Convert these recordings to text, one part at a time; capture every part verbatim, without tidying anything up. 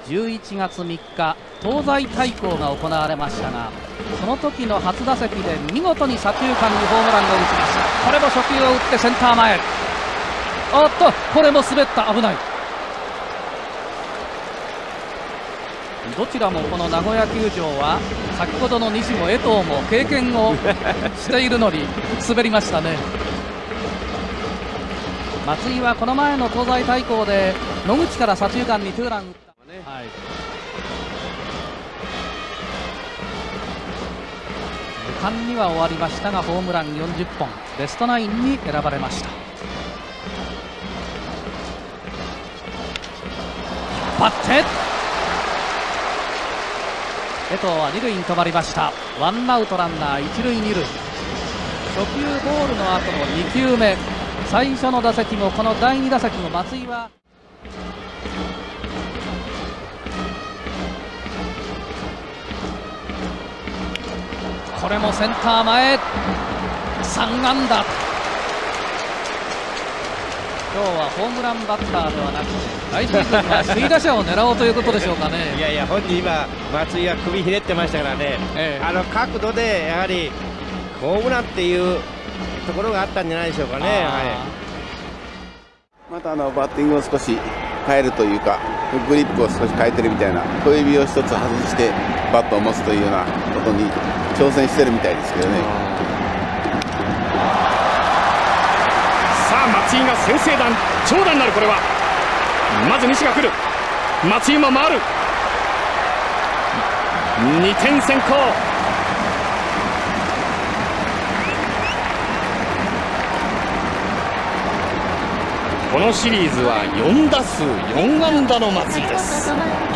じゅういちがつみっか東西対抗が行われましたが、その時の初打席で見事に左中間にホームランを打ちました。これも初球を打ってセンター前、おっとこれも滑った、危ない。どちらもこの名古屋球場は先ほどの西も江藤も経験をしているのに滑りましたね。松井はこの前の東西対抗で野口から左中間にツーラン打った、ね、はい、無冠には終わりましたがホームランよんじゅっぽん、ベストナインに選ばれました。引っ張って江藤は二塁に止まりました。ワンアウトランナー一塁二塁、初球ボールの後のにきゅうめ、最初の打席もこのだいに打席も松井はこれもセンター前、さんあんだ。今日はホームランバッターではなくて来シーズンは首位打者を狙おうということでしょうかね。 いやいや、本人今松井は首ひねってましたからね、ええ、あの角度でやはりホームランっていうところがあったんじゃないでしょうかね。はい、 またあのバッティングを少し変えるというか、グリップを少し変えてるみたいな、小指を一つ外してバットを持つというようなことに挑戦してるみたいですけどね。 さあ松井が先制弾、長打になる。これはまず西が来る、松井も回る、にてん先行。このシリーズはよんだすうよんあんだの松井です。さ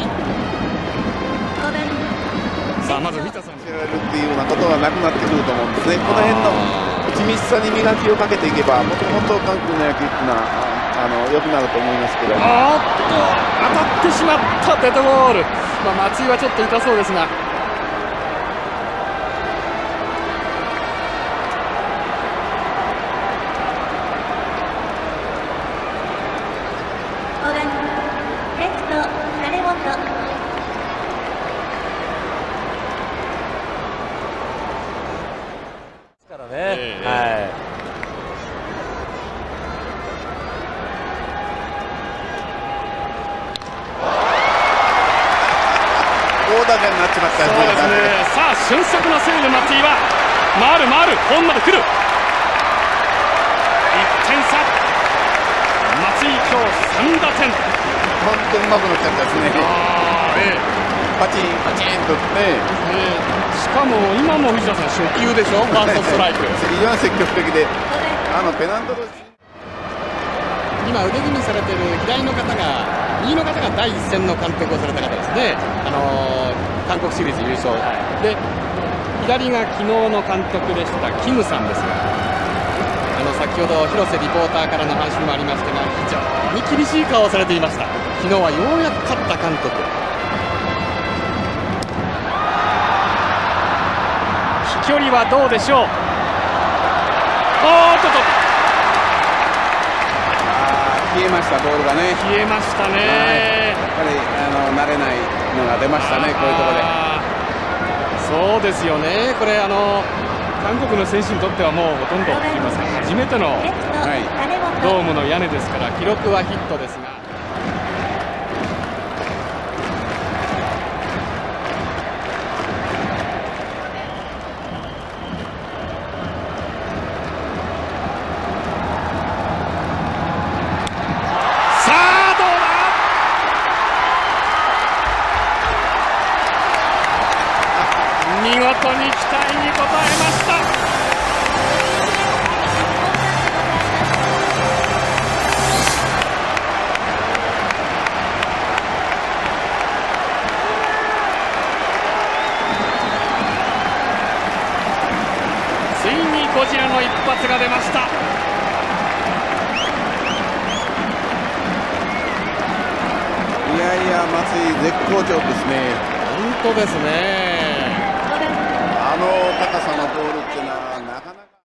あまず藤田さんせられるっていうようなことはなくなってくると思うんですね。この辺の打ち密さに磨きをかけていけば、もともと韓国の野球っていうのはあの良くなると思いますけど、 あーっと当たってしまったデッドボール、まあ、松井はちょっと痛そうですが、さあ俊足のセーブ、松井は回る回る、ホームまで来る、いってんさ、松井今日さんだてん、 本当にうまくなっちゃったですね。 ええ、 パチンパチンとね、 ええ、しかも今も藤田さん初球でしょ、ファーストストライク非常に積極的で、あのペナントと今腕組みされてる左の方が、右の方がだいいっ戦の監督をされた方ですね。あのー韓国シリーズ優勝、はい、で左が昨日の監督でしたキムさんですが、あの先ほど広瀬リポーターからの話もありましたが、非常に厳しい顔をされていました。昨日はようやく勝った監督、飛距離はどうでしょう。おーっとっと、 消えました、ボールがね。 消えましたね、はい、 やっぱりあの慣れないのが出ましたね、こういうところで。 そうですよね、これあの韓国の選手にとってはもうほとんどといいますか初めての、はい、ドームの屋根ですから、記録はヒットですが。見事に期待に応えました。ついにゴジラの一発が出ました。 いやいや、松井絶好調ですね。 本当ですね。 あの高さのボールっていうのは